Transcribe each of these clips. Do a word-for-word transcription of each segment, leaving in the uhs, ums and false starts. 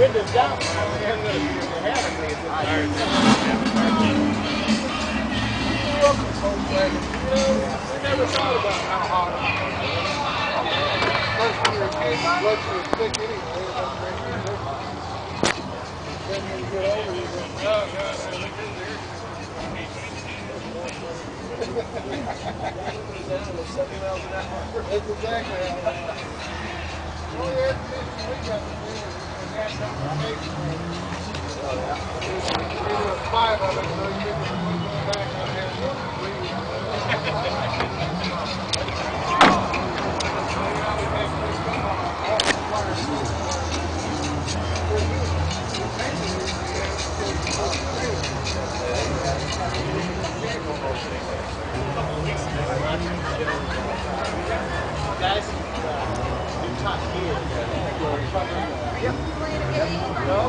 window down. I never thought about how hot it was. First when you're a kid, your blood sugar was thick anyway. It doesn't make any difference. Then when you get older, you go, oh God, I look in there. That's exactly how it is. The only air conditioning we got to do is gas out the station. There was five of us, so you didn't put one back on there. Guys, Debutante here. Yep. No.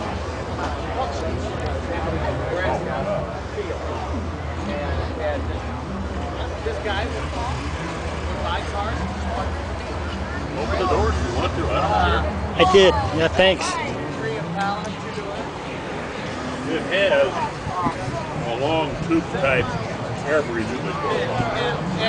And this guy will buy cars. Open the doors if you want to. I don't care. I did. Yeah, thanks. It has a long tube type air breather that goes on.